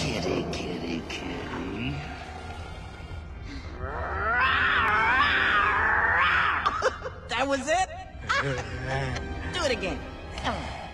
Kitty, kitty, kitty. That was it? Do it again. Come on.